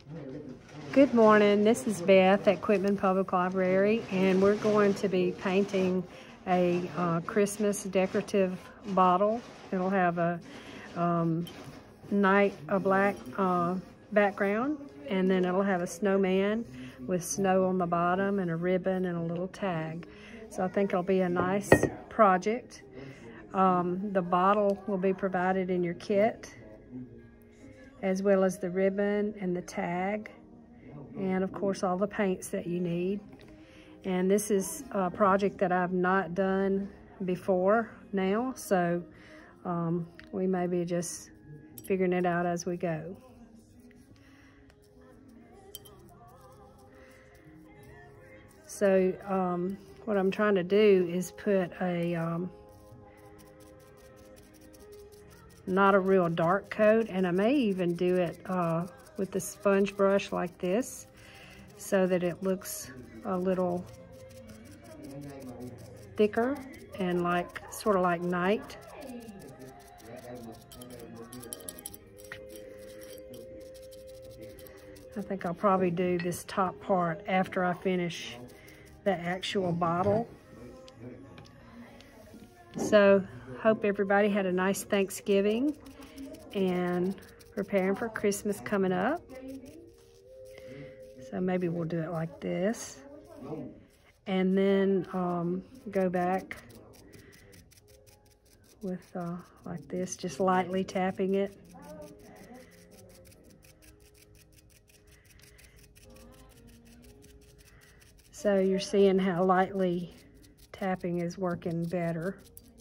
Good morning, this is Beth at Quitman Public Library, and we're going to be painting a Christmas decorative bottle. It'll have a black background, and then it'll have a snowman with snow on the bottom and a ribbon and a little tag. So I think it'll be a nice project. The bottle will be provided in your kit, as well as the ribbon and the tag, and of course all the paints that you need. And this is a project that I've not done before now, so we may be just figuring it out as we go. So what I'm trying to do is put a not a real dark coat, and I may even do it with the sponge brush like this, so that it looks a little thicker and sort of like night. I think I'll probably do this top part after I finish the actual bottle. So, hope everybody had a nice Thanksgiving and preparing for Christmas coming up. So maybe we'll do it like this, and then go back with like this, just lightly tapping it. So you're seeing how lightly tapping is working better.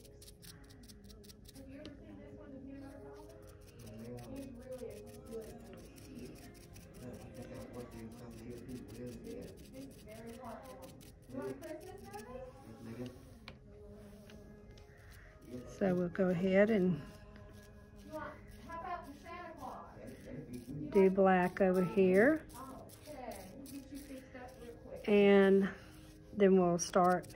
So we'll go ahead and do black over here, and then we'll start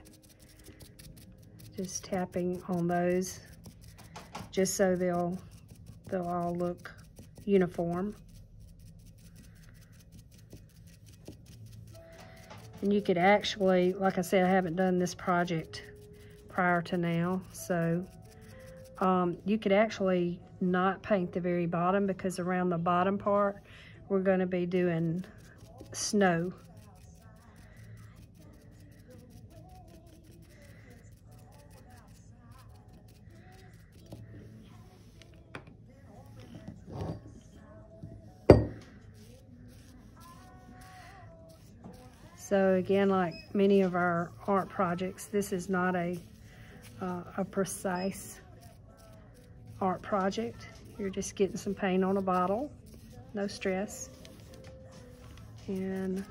just tapping on those, just so they'll all look uniform. And you could actually, like I said, I haven't done this project prior to now, so you could actually not paint the very bottom, because around the bottom part we're going to be doing snow. So again, like many of our art projects, this is not a precise art project. You're just getting some paint on a bottle, no stress. And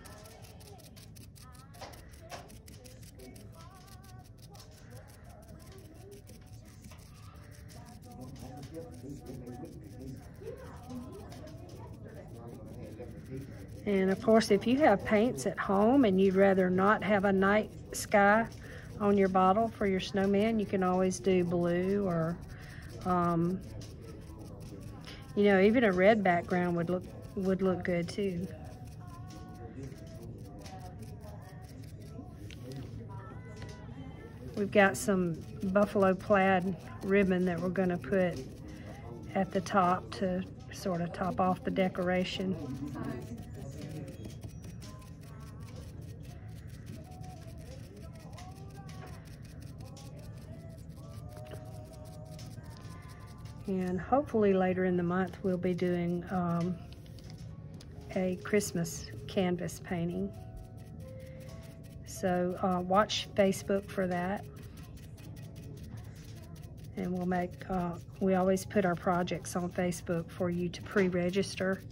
of course, if you have paints at home and you'd rather not have a night sky on your bottle for your snowman, you can always do blue, or you know, even a red background would look good too. We've got some buffalo plaid ribbon that we're going to put at the top to sort of top off the decoration. And hopefully later in the month we'll be doing a Christmas canvas painting. So watch Facebook for that. And we'll make, we always put our projects on Facebook for you to pre-register.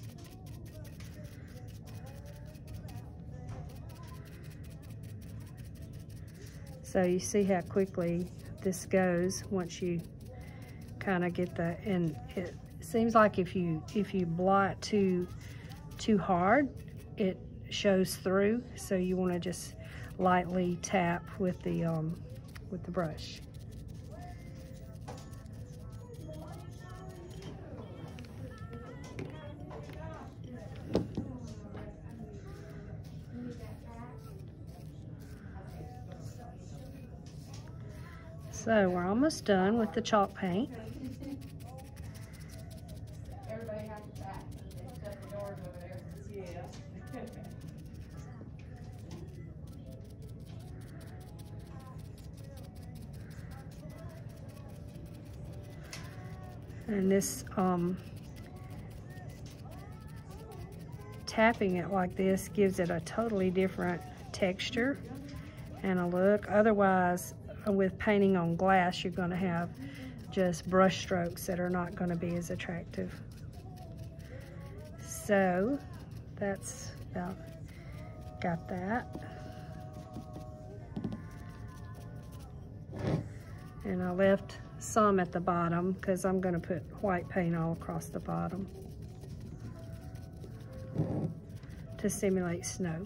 So you see how quickly this goes once you kind of get the, and it seems like if you blot too hard, it shows through. So you want to just lightly tap with the brush. So we're almost done with the chalk paint. And this, tapping it like this gives it a totally different texture and a look. Otherwise, with painting on glass, you're going to have just brush strokes that are not going to be as attractive. So that's about got that. And I left some at the bottom because I'm going to put white paint all across the bottom to simulate snow.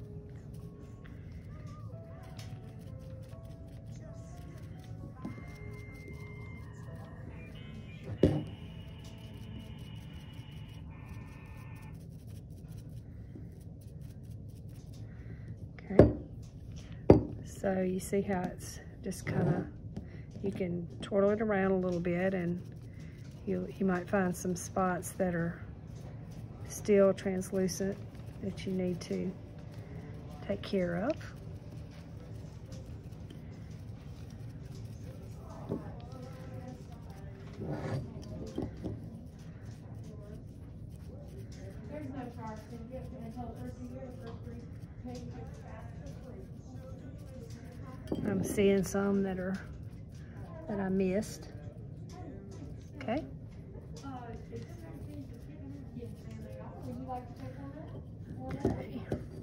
Okay, so you see how it's just kind of, you can twirl it around a little bit and you might find some spots that are still translucent that you need to take care of. I'm seeing some that I missed. Okay. Okay.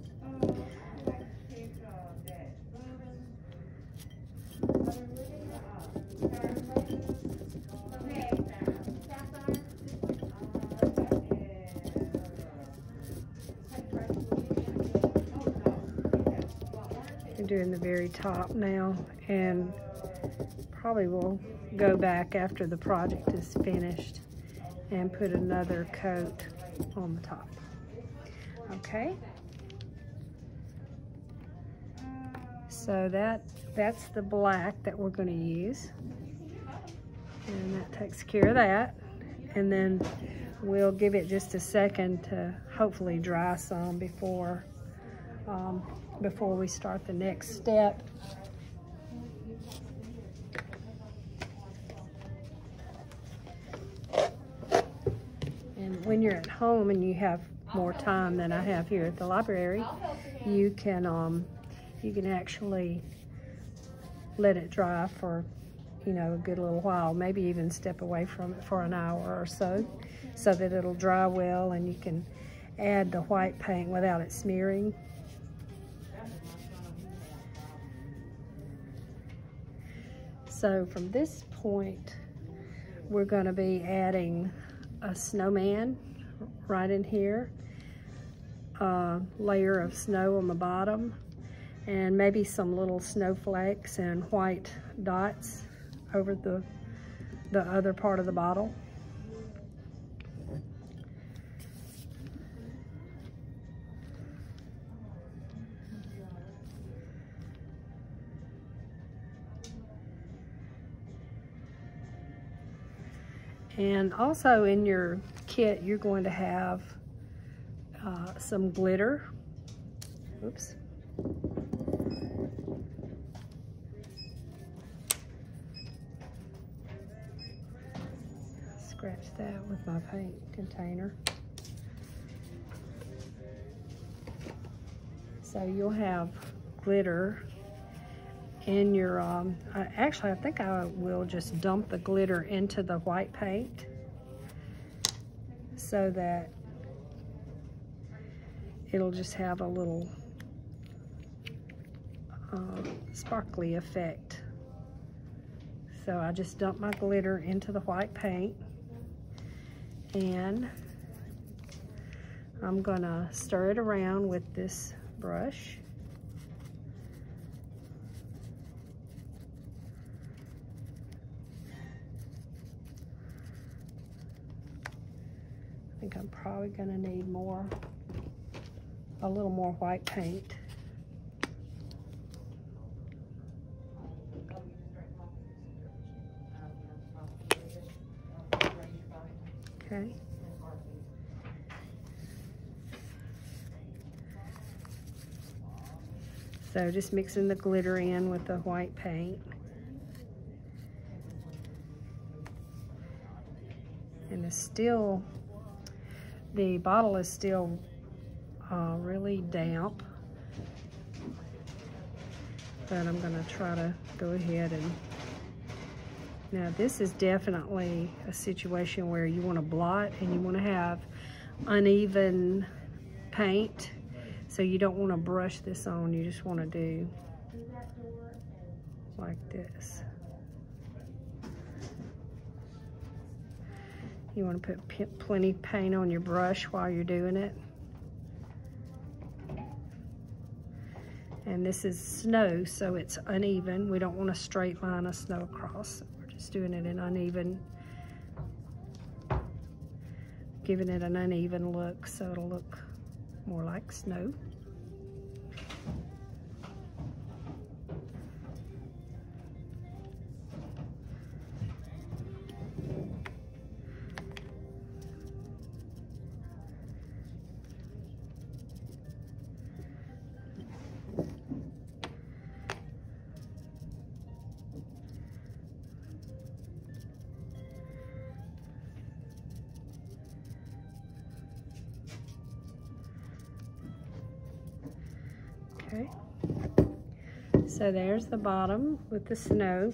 I'm doing the very top now, and probably will go back after the project is finished and put another coat on the top. Okay, so that's the black that we're going to use, and that takes care of that. And then we'll give it just a second to hopefully dry some before we start the next step. And when you're at home and you have more time than I have here at the library, you can actually let it dry for, you know, a good little while, maybe even step away from it for an hour or so that it'll dry well and you can add the white paint without it smearing. So from this point, we're going to be adding a snowman right in here, a layer of snow on the bottom, and maybe some little snowflakes and white dots over the other part of the bottle. And also in your kit, you're going to have some glitter. Oops. Scratch that with my paint container. So you'll have glitter in your, actually I think I will just dump the glitter into the white paint so that it'll just have a little sparkly effect. So I just dump my glitter into the white paint, and I'm gonna stir it around with this brush. I think I'm probably gonna need a little more white paint. Okay. So just mixing the glitter in with the white paint. And it's still, the bottle is still really damp. But I'm gonna try to go ahead and, now this is definitely a situation where you wanna blot and you wanna have uneven paint. So you don't wanna brush this on, you just wanna do like this. You wanna put plenty of paint on your brush while you're doing it. And this is snow, so it's uneven. We don't want a straight line of snow across. We're just doing it in uneven, giving it an uneven look so it'll look more like snow. Okay, so there's the bottom with the snow.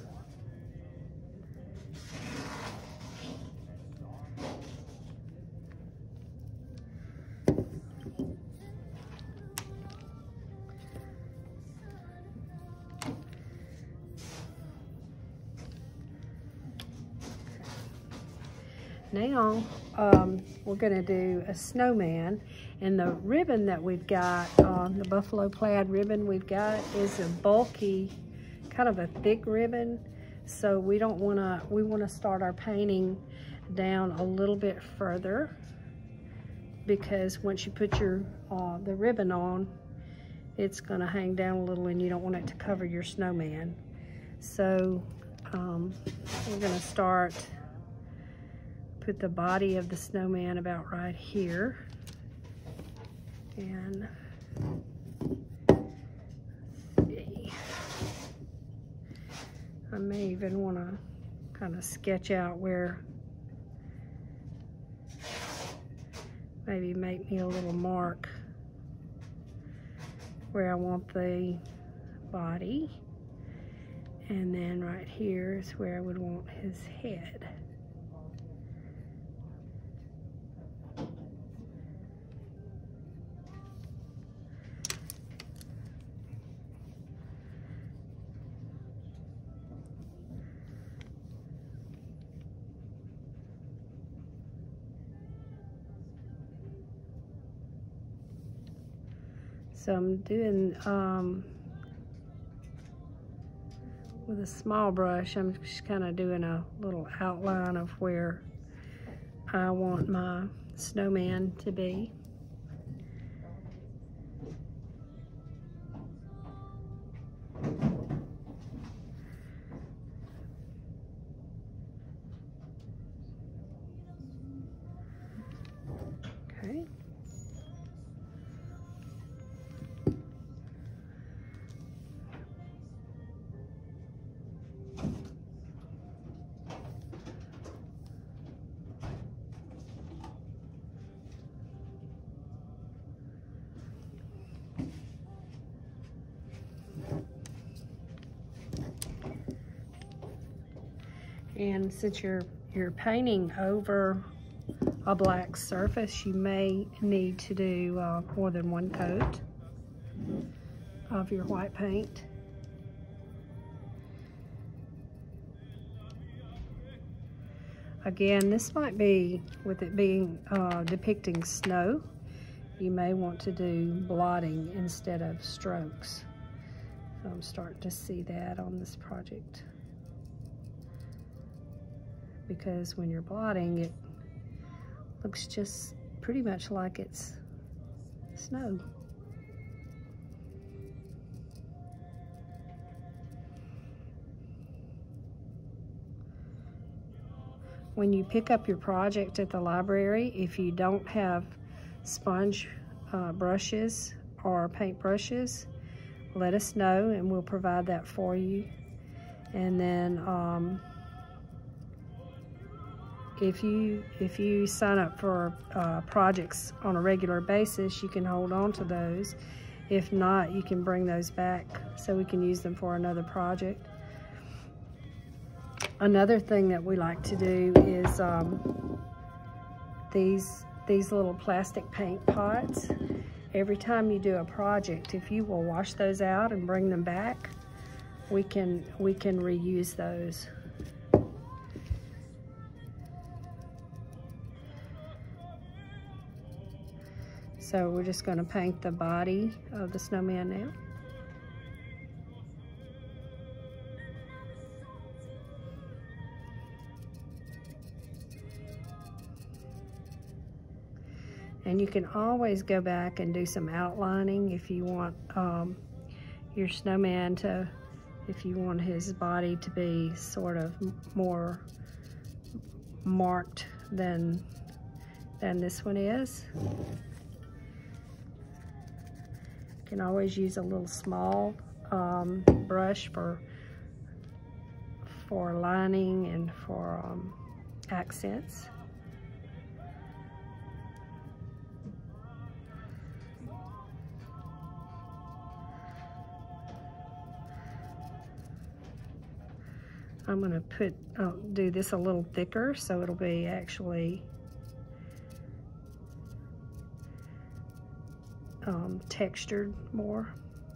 Now, we're gonna do a snowman, and the ribbon that we've got, the buffalo plaid ribbon we've got, is a bulky, kind of a thick ribbon. So we wanna start our painting down a little bit further, because once you put the ribbon on, it's gonna hang down a little and you don't want it to cover your snowman. So we're gonna put the body of the snowman about right here. And see, I may even want to kind of sketch out where, maybe make me a little mark where I want the body. And then right here is where I would want his head. So I'm doing, with a small brush, I'm just kind of doing a little outline of where I want my snowman to be. Okay. And since you're painting over a black surface, you may need to do more than one coat of your white paint. Again, this might be, with it being depicting snow, you may want to do blotting instead of strokes. So I'm starting to see that on this project. Because when you're blotting, it looks just pretty much like it's snow. when you pick up your project at the library, if you don't have sponge brushes or paint brushes, let us know and we'll provide that for you. And then if you sign up for projects on a regular basis, you can hold on to those. If not, you can bring those back so we can use them for another project. Another thing that we like to do is these little plastic paint pots. Every time you do a project, if you will wash those out and bring them back, we can reuse those. So we're just going to paint the body of the snowman now. And you can always go back and do some outlining if you want your snowman to, if you want his body to be sort of more marked than this one is. You can always use a little small brush for lining and for accents. I'm going to do this a little thicker so it'll be actually textured more.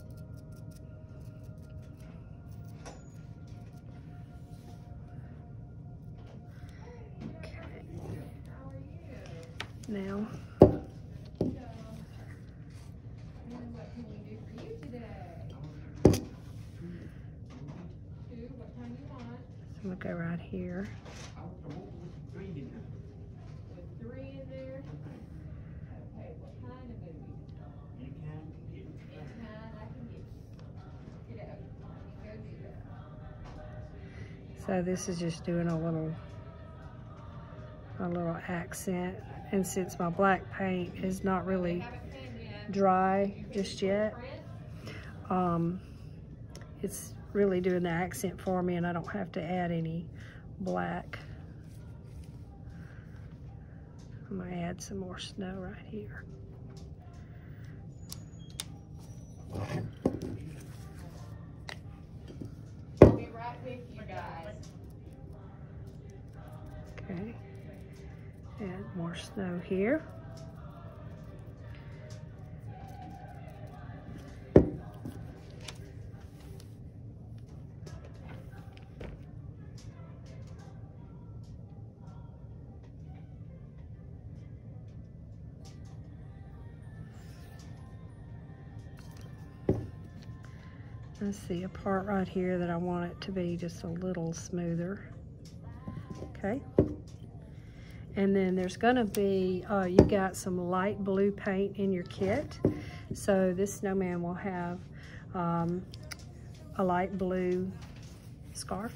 Okay. Now, I'm gonna go right here. So this is just doing a little accent, and since my black paint is not really dry just yet, it's really doing the accent for me, and I don't have to add any black. I'm gonna add some more snow right here. I'll be right with you guys. Okay, add more snow here. I see a part right here that I want it to be just a little smoother. Okay. And then there's gonna be, you got some light blue paint in your kit. So this snowman will have a light blue scarf.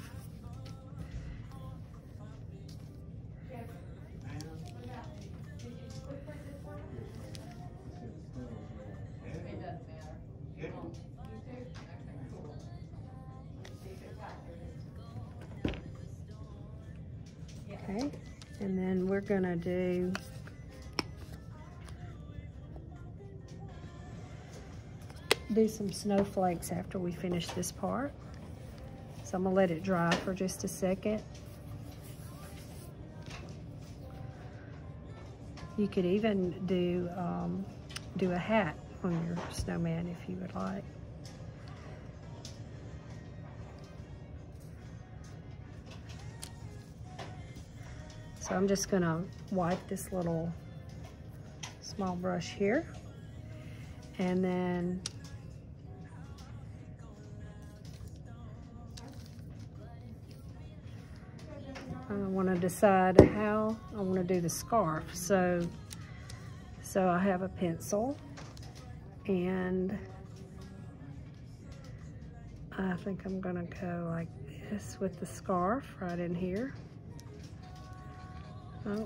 Okay, and then we're gonna do some snowflakes after we finish this part. So I'm gonna let it dry for just a second. You could even do a hat on your snowman if you would like. So I'm just gonna wipe this little small brush here, and then I want to decide how I want to do the scarf. So I have a pencil, and I think I'm gonna go like this with the scarf right in here. Oh.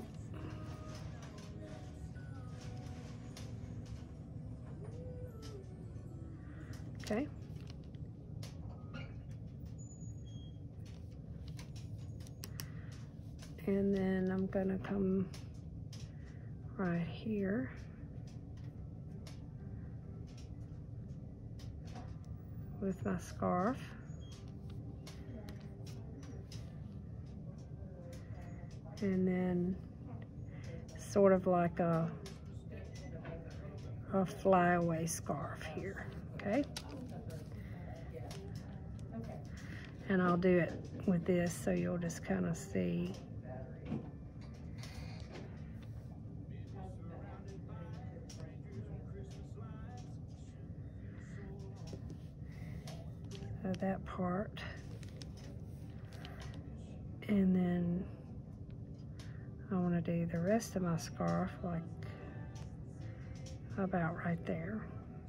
Okay. And then I'm gonna come right here. With my scarf. And then sort of like a flyaway scarf here, okay? And I'll do it with this so you'll just kind of see. So that part. And then I want to do the rest of my scarf like about right there.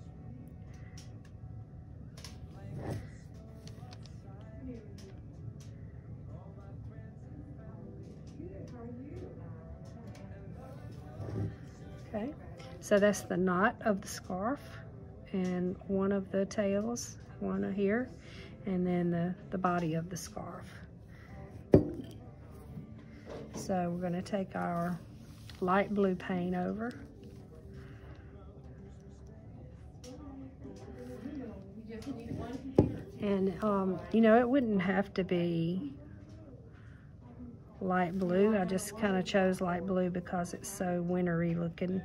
Okay, so that's the knot of the scarf and one of the tails, one here, and then the body of the scarf. So we're going to take our light blue paint over. And, you know, it wouldn't have to be light blue. I just kind of chose light blue because it's so wintry looking.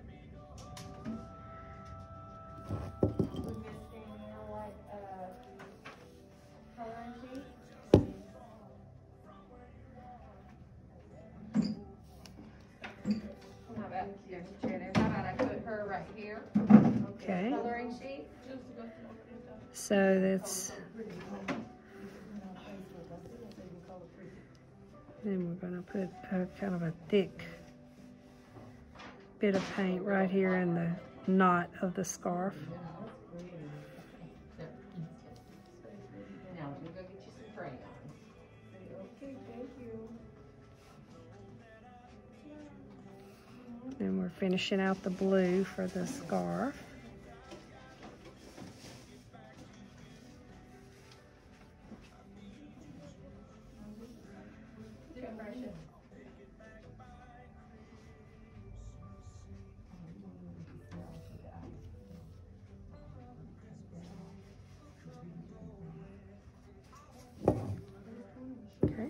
How about I put her right here? Okay. Coloring sheet. So that's, then we're going to put a kind of a thick bit of paint right here in the knot of the scarf. Now let me go get you some crayons. Okay, thank you. And we're finishing out the blue for the scarf. Okay.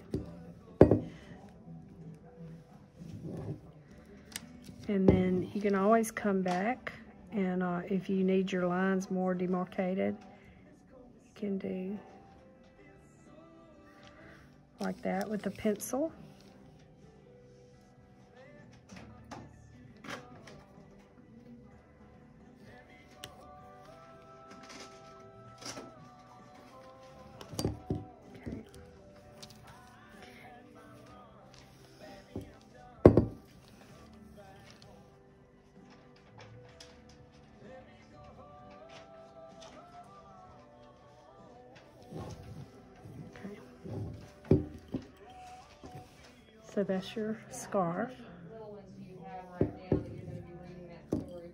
And then you can always come back and if you need your lines more demarcated, you can do like that with a pencil. So that's your scarf. Little ones you have right now that you're going to be reading that story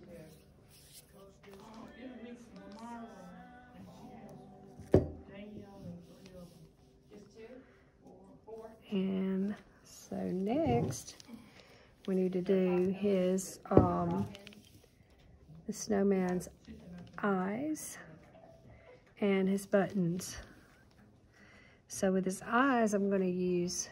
to. Just two? Four? And so next, we need to do his, the snowman's eyes and his buttons. So with his eyes, I'm going to use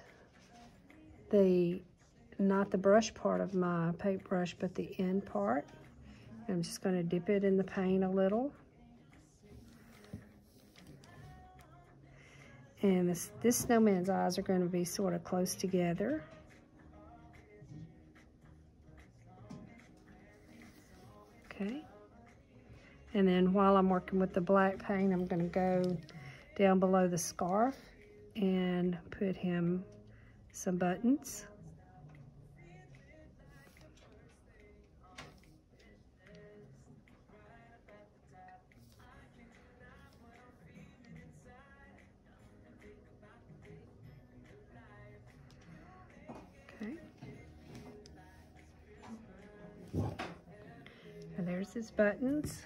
not the brush part of my paintbrush, but the end part. I'm just going to dip it in the paint a little. And this snowman's eyes are going to be sort of close together. Okay. And then while I'm working with the black paint, I'm going to go down below the scarf and put him some buttons. Okay. there's his buttons.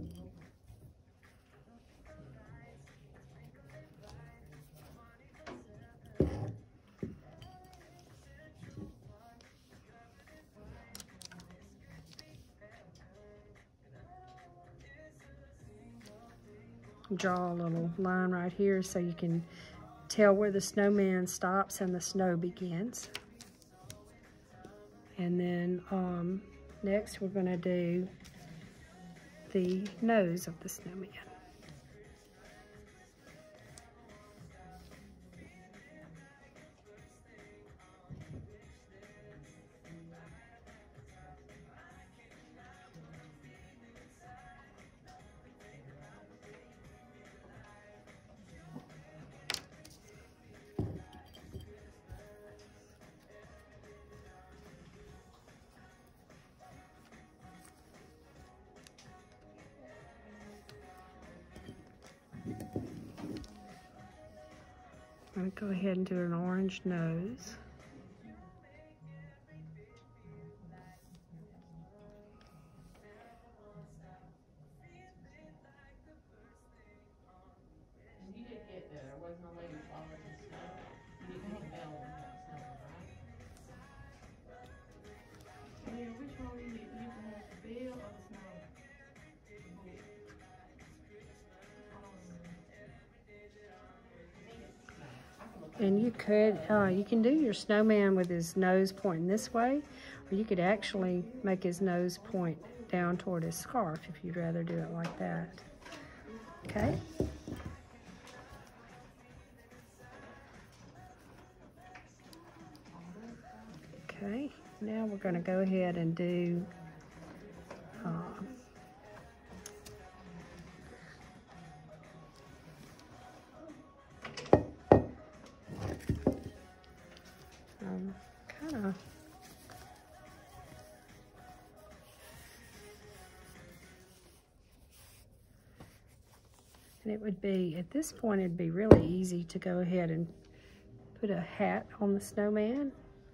Draw a little line right here so you can tell where the snowman stops and the snow begins. And then next we're going to do the nose of the snowman. I'm going to go ahead and do an orange nose. You did get there wasn't no lady following the snow. You didn't get the bell when it was snowing, right? Yeah, which one you need? You can have the bell or the snow? And you can do your snowman with his nose pointing this way, or you could actually make his nose point down toward his scarf if you'd rather do it like that. Okay? Okay, now we're going to go ahead and do kind of and it would be, at this point, it'd be really easy to go ahead and put a hat on the snowman.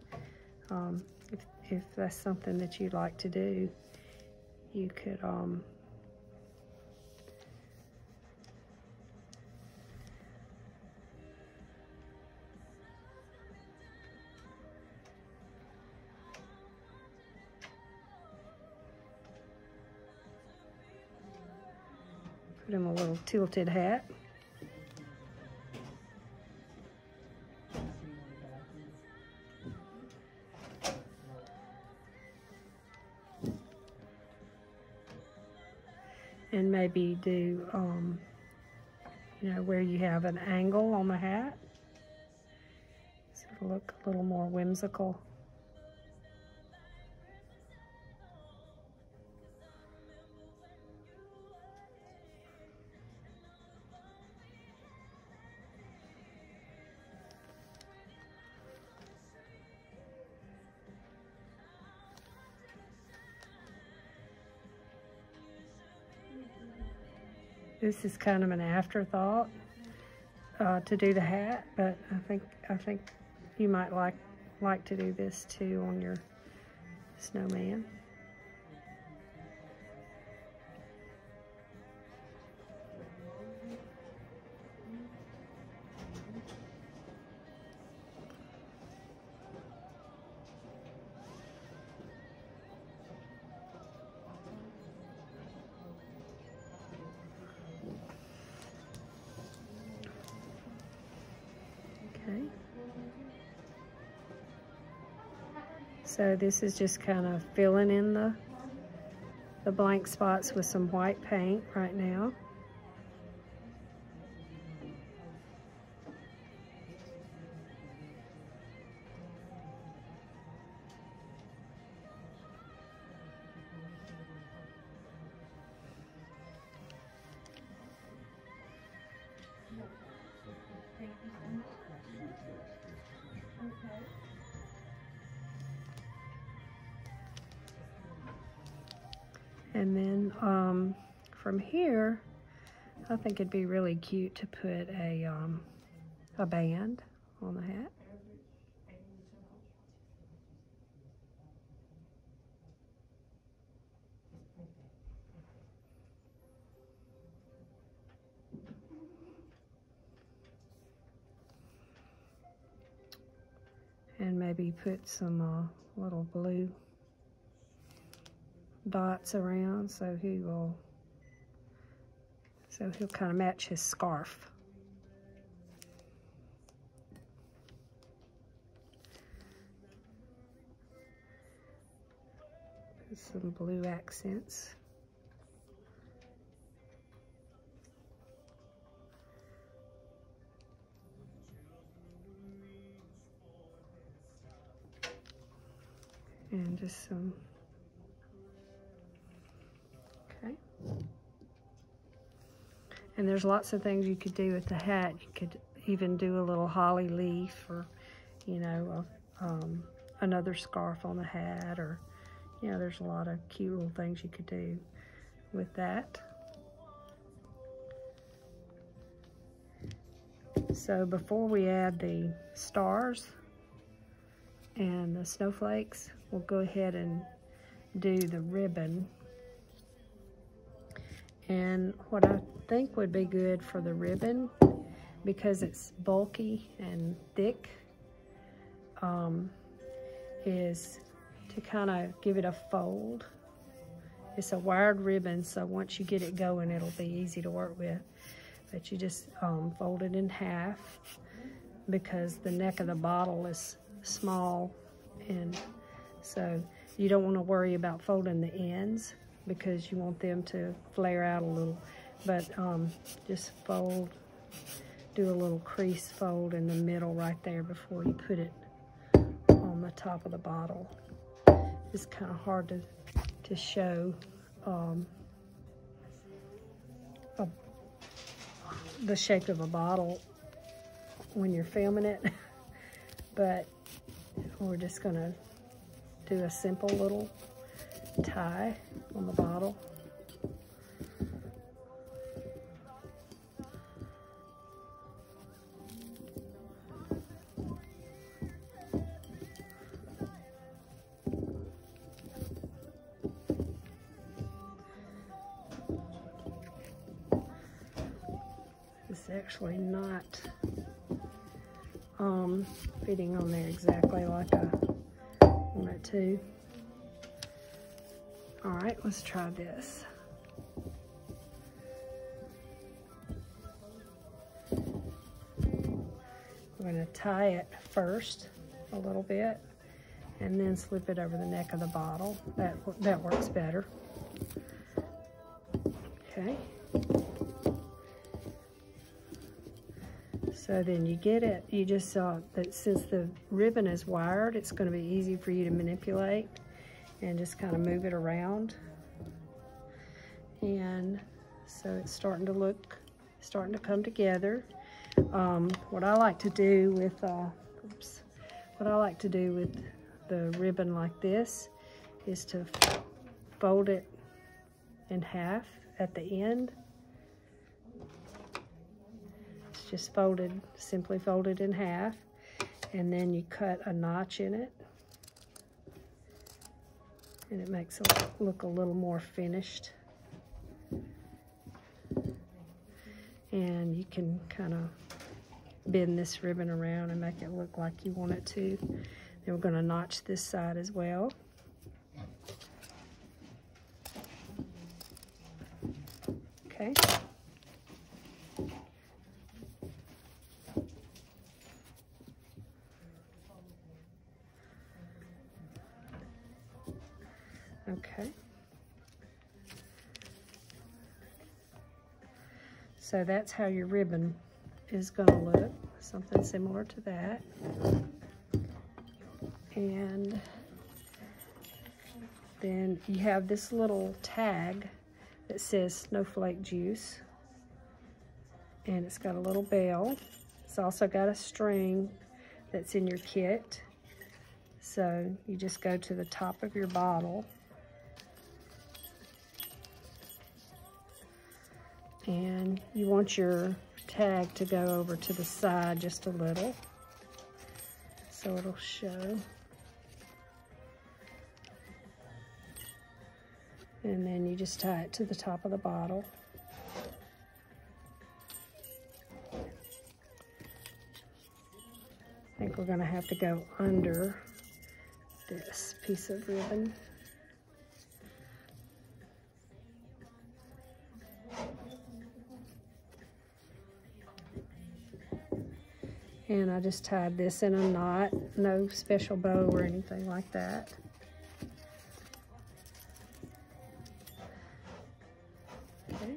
If that's something that you'd like to do, you could put him a little tilted hat. And maybe do, you know, where you have an angle on the hat. So it'll look a little more whimsical. This is kind of an afterthought to do the hat, but I think you might like to do this too on your snowman. Okay. So this is just kind of filling in the blank spots with some white paint right now. And then from here, I think it'd be really cute to put a band on the hat. and maybe put some little blue dots around so he'll kind of match his scarf. Put some blue accents. And just some, okay. And there's lots of things you could do with the hat. You could even do a little holly leaf, or, you know, another scarf on the hat, or, you know, there's a lot of cute little things you could do with that. So before we add the stars and the snowflakes, we'll go ahead and do the ribbon. And what I think would be good for the ribbon, because it's bulky and thick, is to kind of give it a fold. It's a wired ribbon, so once you get it going, it'll be easy to work with. But you just fold it in half, because the neck of the bottle is small, and so you don't want to worry about folding the ends, because you want them to flare out a little. But just fold, do a little crease fold in the middle right there before you put it on the top of the bottle. It's kind of hard to show the shape of a bottle when you're filming it, but we're just gonna do a simple little tie on the bottle. It's actually not fitting on there exactly like I want it to. All right, let's try this. We're going to tie it first a little bit, and then slip it over the neck of the bottle. That works better. Okay. So then you get it, you just saw that since the ribbon is wired, it's going to be easy for you to manipulate and just kind of move it around. And so it's starting to come together. What I like to do with the ribbon like this is to fold it in half at the end. It's just simply folded in half, and then you cut a notch in it, and it makes it look a little more finished. And you can kind of bend this ribbon around and make it look like you want it to. Then we're going to notch this side as well. Okay. Okay. So that's how your ribbon is going to look, something similar to that. And then you have this little tag that says Snowflake Juice, and it's got a little bell. It's also got a string that's in your kit. So you just go to the top of your bottle, and you want your tag to go over to the side just a little, so it'll show. And then you just tie it to the top of the bottle. I think think we're gonna have to go under this piece of ribbon. And I just tied this in a knot, no special bow or anything like that. Okay.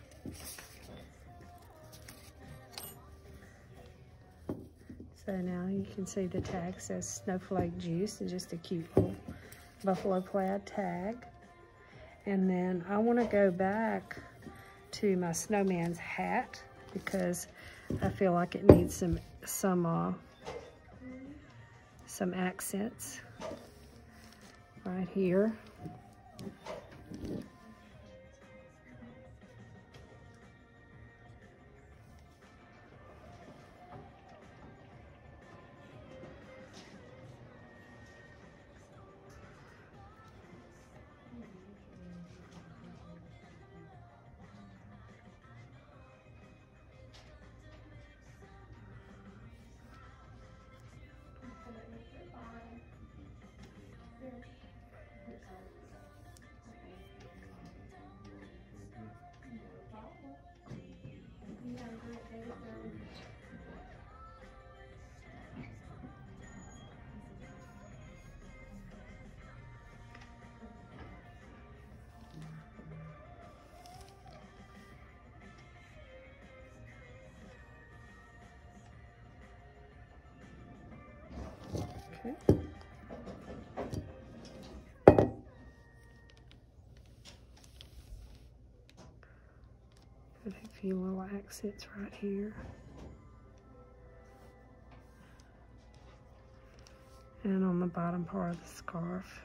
So now you can see the tag says Snowflake Juice, and just a cute little buffalo plaid tag. And then I want to go back to my snowman's hat because I feel like it needs some accents right here. Okay. Put a few little accents right here. And on the bottom part of the scarf.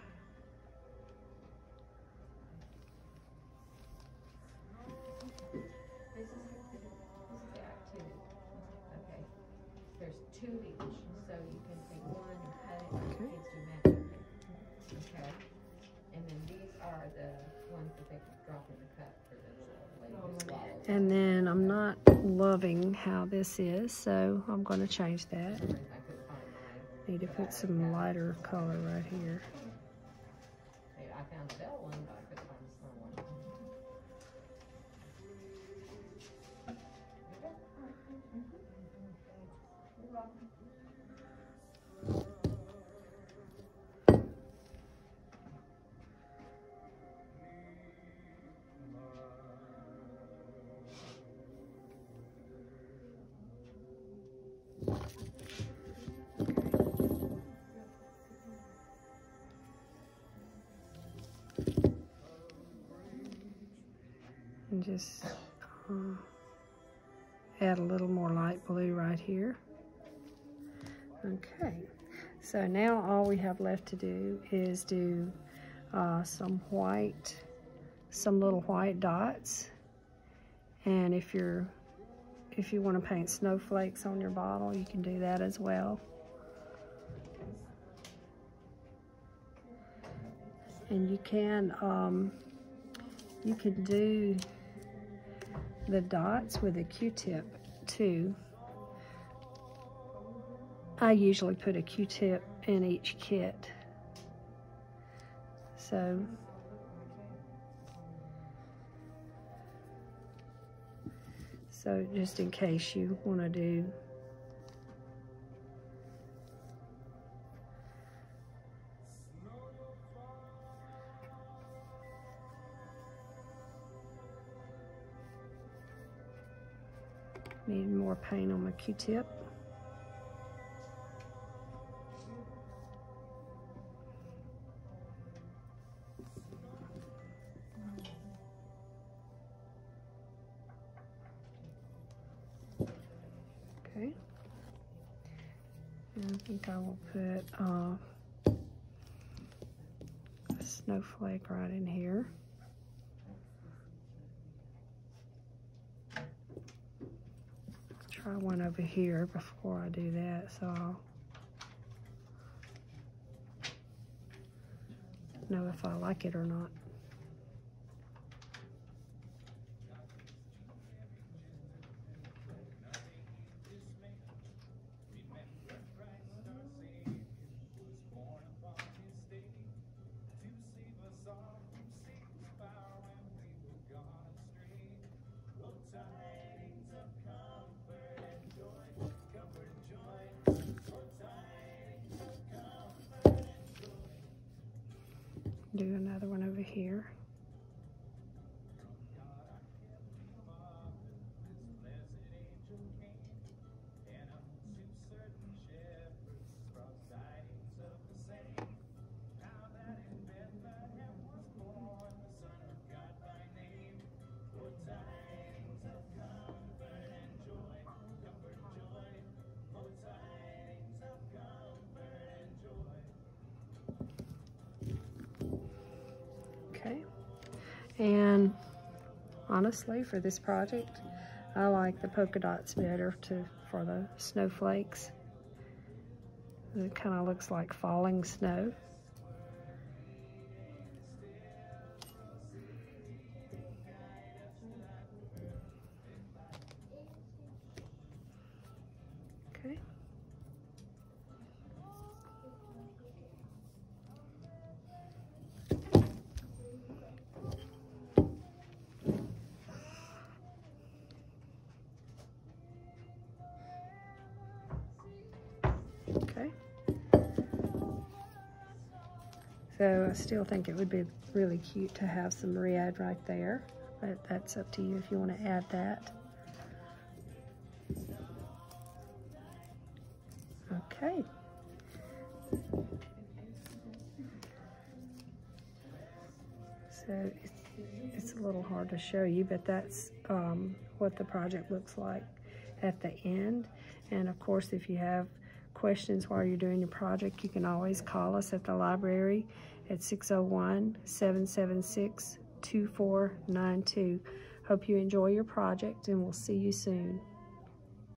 This is the activity. Okay. There's 2 of each, so you can take one and cut it, and Okay. kids do magic. Okay. And then these are the ones that they can drop in the cup for the lady to swallow. And then I'm not loving how this is, so I'm going to change that. I couldn't find mine. Need to put some lighter color right here. I found the bell one, but I couldn't find the snow one. You're welcome. And just add a little more light blue right here. Okay, so now all we have left to do is do some little white dots. And if you want to paint snowflakes on your bottle, you can do that as well. And you can do the dots with a Q-tip too. I usually put a Q-tip in each kit. So just in case you want to do need more paint on my Q-tip. Okay. And I think I will put a snowflake right in here. Try one over here before I do that, so I'll know if I like it or not. Do another one over here. Okay, and honestly, for this project, I like the polka dots better for the snowflakes. It kind of looks like falling snow. Okay. Okay. So I still think it would be really cute to have some red right there, but that's up to you if you want to add that. Okay. So it's a little hard to show you, but that's what the project looks like at the end. And of course, if you have questions while you're doing your project, you can always call us at the library at 601-776-2492. Hope you enjoy your project, and we'll see you soon.